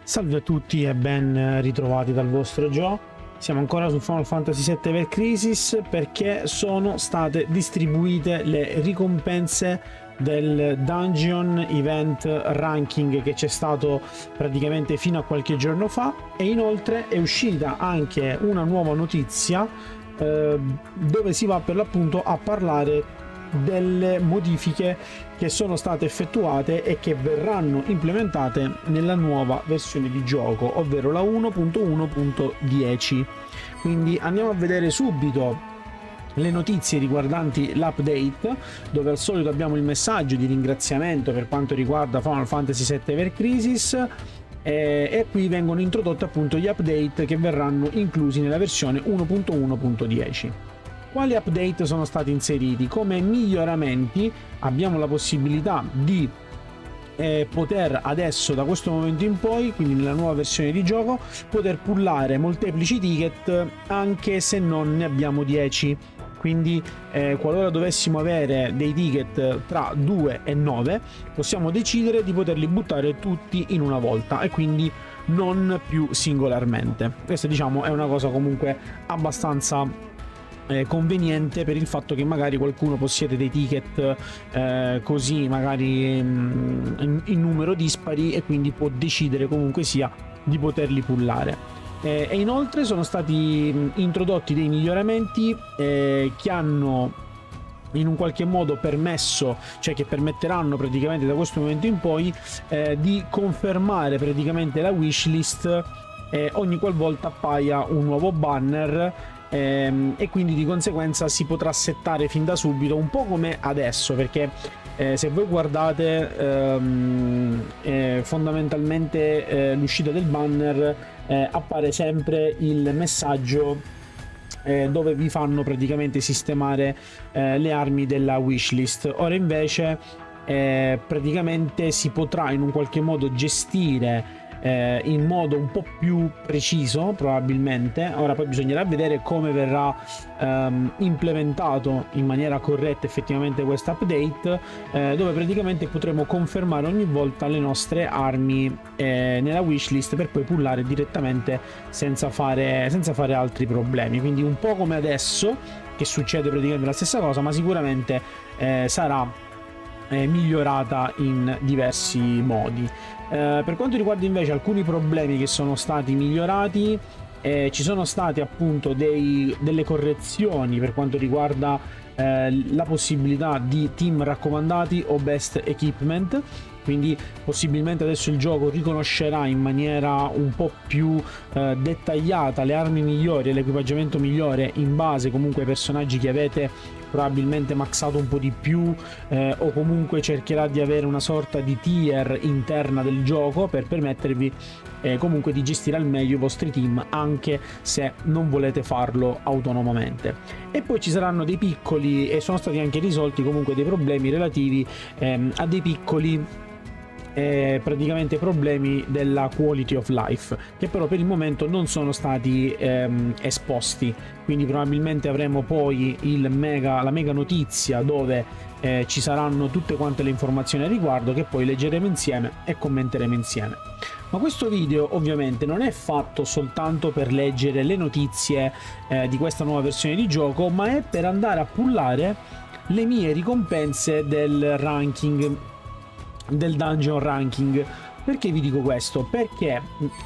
Salve a tutti e ben ritrovati dal vostro Joe. Siamo ancora su Final Fantasy VII Ever Crisis perché sono state distribuite le ricompense del Dungeon Event Ranking che c'è stato praticamente fino a qualche giorno fa, e inoltre è uscita anche una nuova notizia dove si va per l'appunto a parlare delle modifiche che sono state effettuate e che verranno implementate nella nuova versione di gioco, ovvero la 1.1.10. Quindi andiamo a vedere subito le notizie riguardanti l'update, dove al solito abbiamo il messaggio di ringraziamento per quanto riguarda Final Fantasy VII Ever Crisis, e qui vengono introdotti appunto gli update che verranno inclusi nella versione 1.1.10. Quali update sono stati inseriti? Come miglioramenti abbiamo la possibilità di poter adesso, da questo momento in poi, quindi nella nuova versione di gioco, poter pullare molteplici ticket anche se non ne abbiamo 10. Quindi qualora dovessimo avere dei ticket tra 2 e 9, possiamo decidere di poterli buttare tutti in una volta e quindi non più singolarmente. Questa, diciamo, è una cosa comunque abbastanza conveniente, per il fatto che magari qualcuno possiede dei ticket così magari in numero dispari e quindi può decidere comunque sia di poterli pullare. E inoltre sono stati introdotti dei miglioramenti che hanno in un qualche modo permesso, cioè che permetteranno praticamente da questo momento in poi di confermare praticamente la wishlist ogni qualvolta appaia un nuovo banner, e quindi di conseguenza si potrà settare fin da subito, un po' come adesso, perché se voi guardate fondamentalmente l'uscita del banner appare sempre il messaggio dove vi fanno praticamente sistemare le armi della wishlist. Ora invece praticamente si potrà in un qualche modo gestire in modo un po' più preciso probabilmente. Ora poi bisognerà vedere come verrà implementato in maniera corretta effettivamente questo update, dove praticamente potremo confermare ogni volta le nostre armi nella wishlist per poi pullare direttamente senza fare altri problemi. Quindi un po' come adesso, che succede praticamente la stessa cosa, ma sicuramente sarà migliorata in diversi modi. Per quanto riguarda invece alcuni problemi che sono stati migliorati, ci sono state appunto delle correzioni per quanto riguarda la possibilità di team raccomandati o best equipment. Quindi possibilmente adesso il gioco riconoscerà in maniera un po' più dettagliata le armi migliori e l'equipaggiamento migliore in base comunque ai personaggi che avete probabilmente maxato un po' di più, o comunque cercherà di avere una sorta di tier interna del gioco per permettervi comunque di gestire al meglio i vostri team, anche se non volete farlo autonomamente. E poi ci saranno dei piccoli, e sono stati anche risolti comunque, dei problemi relativi a dei piccoli praticamente problemi della quality of life, che però per il momento non sono stati esposti. Quindi probabilmente avremo poi la mega notizia dove ci saranno tutte quante le informazioni a riguardo, che poi leggeremo insieme e commenteremo insieme. Ma questo video ovviamente non è fatto soltanto per leggere le notizie di questa nuova versione di gioco, ma è per andare a pullare le mie ricompense del ranking, del dungeon ranking. Perché vi dico questo? Perché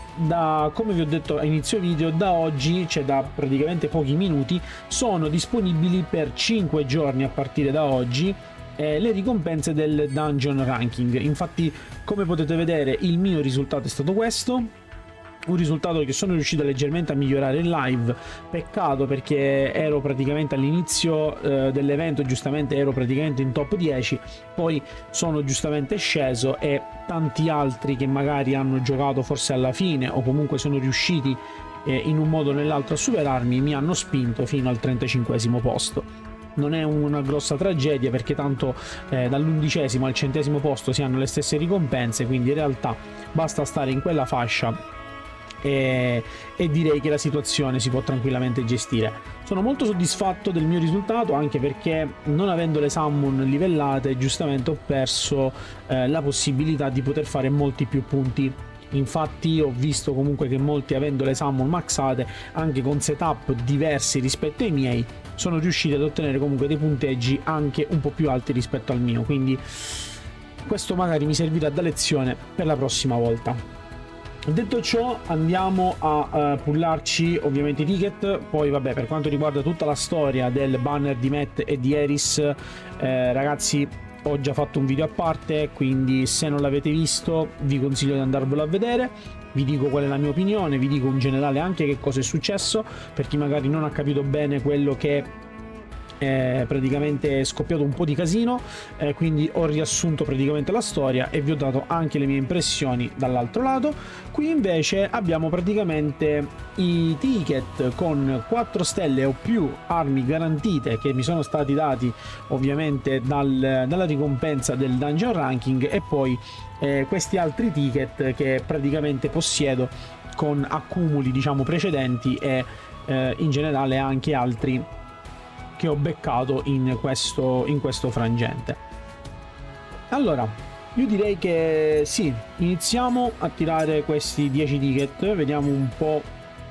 come vi ho detto a inizio video, da oggi, cioè da praticamente pochi minuti, sono disponibili per 5 giorni a partire da oggi le ricompense del dungeon ranking. Infatti, come potete vedere, il mio risultato è stato questo. Un risultato che sono riuscito leggermente a migliorare in live. Peccato, perché ero praticamente all'inizio dell'evento, giustamente ero praticamente in top 10, poi sono giustamente sceso e tanti altri che magari hanno giocato forse alla fine o comunque sono riusciti in un modo o nell'altro a superarmi, mi hanno spinto fino al 35esimo posto. Non è una grossa tragedia, perché tanto dall'11° al 100° posto si hanno le stesse ricompense, quindi in realtà basta stare in quella fascia e direi che la situazione si può tranquillamente gestire. Sono molto soddisfatto del mio risultato, anche perché non avendo le summon livellate giustamente ho perso la possibilità di poter fare molti più punti Infatti ho visto comunque che molti, avendo le summon maxate, anche con setup diversi rispetto ai miei, sono riusciti ad ottenere comunque dei punteggi anche un po' più alti rispetto al mio, quindi questo magari mi servirà da lezione per la prossima volta. Detto ciò, andiamo a pullarci ovviamente i ticket. Poi vabbè, per quanto riguarda tutta la storia del banner di Matt e di Eris, ragazzi, ho già fatto un video a parte, quindi se non l'avete visto vi consiglio di andarvelo a vedere. Vi dico qual è la mia opinione, vi dico in generale anche che cosa è successo, per chi magari non ha capito bene quello che praticamente è scoppiato un po' di casino, quindi ho riassunto praticamente la storia e vi ho dato anche le mie impressioni dall'altro lato. Qui invece abbiamo praticamente i ticket con 4 stelle o più armi garantite che mi sono stati dati ovviamente dalla ricompensa del dungeon ranking, e poi questi altri ticket che praticamente possiedo con accumuli diciamo precedenti e in generale anche altri che ho beccato in questo frangente. Allora, io direi che sì, iniziamo a tirare questi 10 ticket, vediamo un po'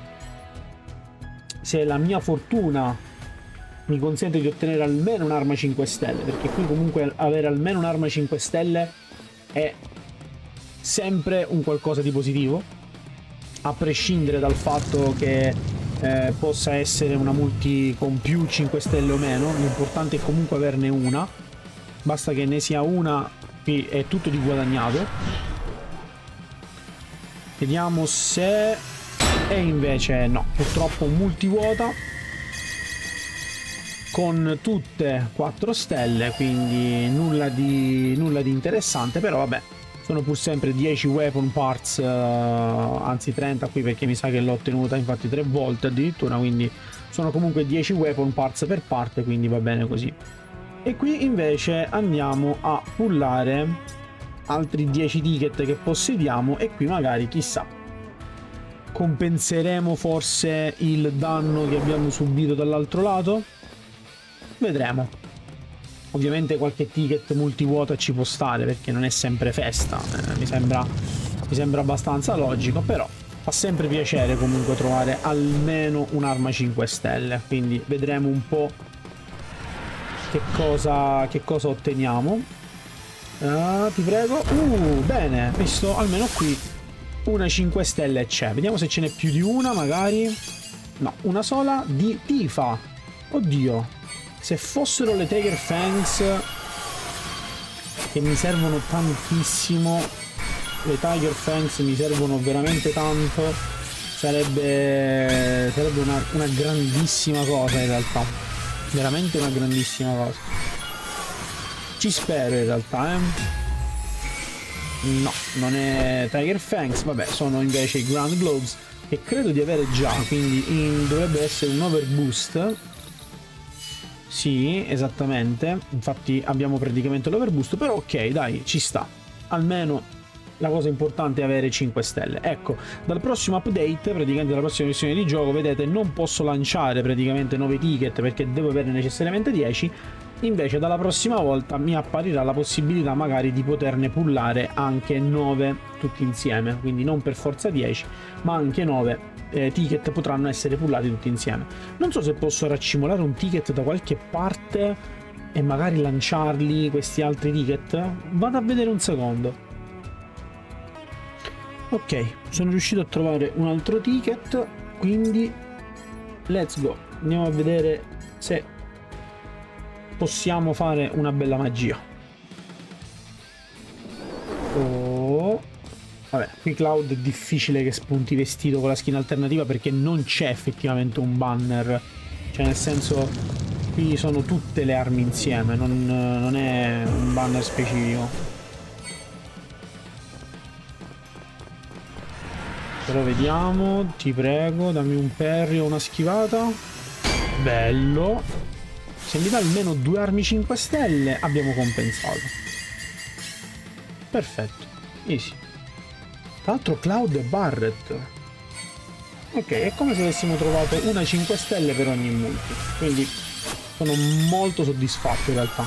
se la mia fortuna mi consente di ottenere almeno un'arma 5 stelle, perché qui comunque avere almeno un'arma 5 stelle è sempre un qualcosa di positivo, a prescindere dal fatto che possa essere una multi con più 5 stelle o meno. L'importante è comunque averne una, basta che ne sia una, qui è tutto di guadagnato. Vediamo se... e invece no, purtroppo multivuota con tutte 4 stelle, quindi nulla di interessante, però vabbè, sono pur sempre 10 weapon parts, anzi 30 qui perché mi sa che l'ho ottenuta infatti 3 volte addirittura, quindi sono comunque 10 weapon parts per parte, quindi va bene così. E qui invece andiamo a pullare altri 10 ticket che possediamo, e qui magari chissà compenseremo forse il danno che abbiamo subito dall'altro lato, vedremo. Ovviamente qualche ticket multivuota ci può stare perché non è sempre festa, mi sembra abbastanza logico, però fa sempre piacere comunque trovare almeno un'arma 5 stelle, quindi vedremo un po' che cosa otteniamo. Ti prego. Bene, visto, almeno qui una 5 stelle c'è. Vediamo se ce n'è più di una magari. No, una sola di Tifa. Oddio, se fossero le Tiger Fangs, che mi servono tantissimo, le Tiger Fangs mi servono veramente tanto, sarebbe una grandissima cosa in realtà, veramente una grandissima cosa. Ci spero in realtà, No, non è Tiger Fangs, vabbè, sono invece i Ground Globes, che credo di avere già, quindi dovrebbe essere un overboost. Sì, esattamente, infatti abbiamo praticamente l'overboost, però ok, dai, ci sta. Almeno la cosa importante è avere 5 stelle. Ecco, dal prossimo update, praticamente dalla prossima versione di gioco, vedete, non posso lanciare praticamente 9 ticket perché devo averne necessariamente 10, invece dalla prossima volta mi apparirà la possibilità magari di poterne pullare anche 9 tutti insieme, quindi non per forza 10, ma anche 9 ticket potranno essere pullati tutti insieme. Non so se posso raccimolare un ticket da qualche parte e magari lanciarli questi altri ticket. Vado a vedere un secondo. Ok, sono riuscito a trovare un altro ticket, quindi let's go. Andiamo a vedere se possiamo fare una bella magia. Vabbè, qui Cloud è difficile che spunti vestito con la skin alternativa perché non c'è effettivamente un banner, cioè nel senso qui sono tutte le armi insieme, non è un banner specifico. Però vediamo, ti prego, dammi un parry o una schivata. Bello. Se mi dà almeno 2 armi 5 stelle abbiamo compensato. Perfetto, easy. Tra l'altro Cloud e Barret. Ok, è come se avessimo trovato una 5 stelle per ogni multi. Quindi sono molto soddisfatto in realtà.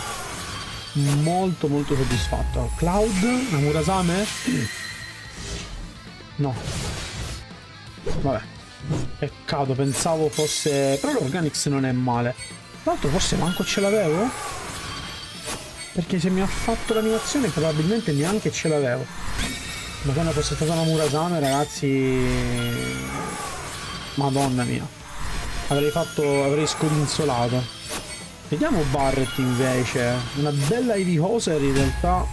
Molto soddisfatto. Cloud, una Murasame? No. Vabbè. Peccato, pensavo fosse... Però l'Organix non è male. Tra l'altro forse manco ce l'avevo? Perché se mi ha fatto l'animazione probabilmente neanche ce l'avevo. Madonna, fosse stata una Murasame, ragazzi... Madonna mia. Avrei scodinzolato. Vediamo Barret invece. Una bella Heavy Hoser in realtà.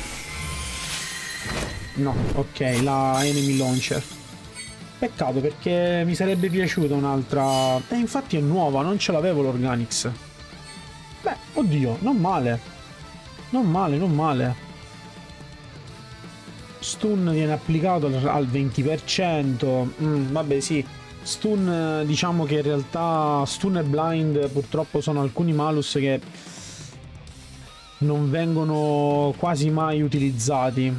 No, ok, la Enemy Launcher. Peccato perché mi sarebbe piaciuta un'altra... infatti è nuova, non ce l'avevo l'Organix. Beh, oddio, non male. Non male, non male. Stun viene applicato al 20%. Vabbè, sì. Stun, diciamo che in realtà Stun e Blind purtroppo sono alcuni malus che non vengono quasi mai utilizzati.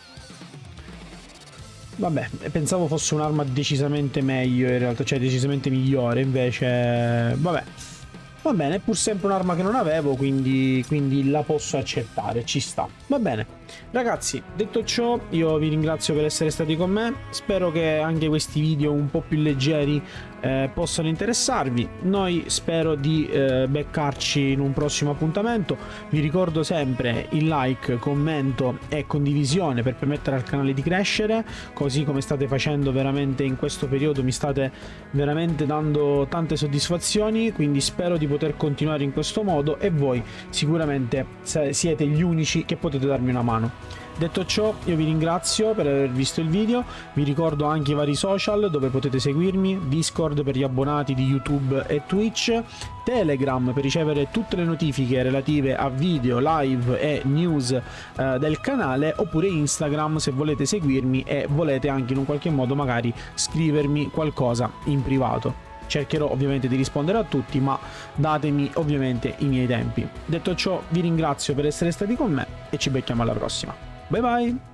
Vabbè, pensavo fosse un'arma decisamente meglio in realtà, cioè decisamente migliore, invece... Vabbè. Va bene, è pur sempre un'arma che non avevo, quindi la posso accettare, ci sta. Va bene. Ragazzi, detto ciò, io vi ringrazio per essere stati con me. Spero che anche questi video un po' più leggeri possano interessarvi. Noi spero di beccarci in un prossimo appuntamento. Vi ricordo sempre il like, commento e condivisione per permettere al canale di crescere, così come state facendo veramente in questo periodo. Mi state veramente dando tante soddisfazioni, quindi spero di poter continuare in questo modo e voi sicuramente siete gli unici che potete darmi una mano. Detto ciò, io vi ringrazio per aver visto il video, vi ricordo anche i vari social dove potete seguirmi, Discord per gli abbonati di YouTube e Twitch, Telegram per ricevere tutte le notifiche relative a video, live e news del canale, oppure Instagram se volete seguirmi e volete anche in un qualche modo magari scrivermi qualcosa in privato. Cercherò ovviamente di rispondere a tutti, ma datemi ovviamente i miei tempi. Detto ciò, vi ringrazio per essere stati con me e ci becchiamo alla prossima. Bye bye!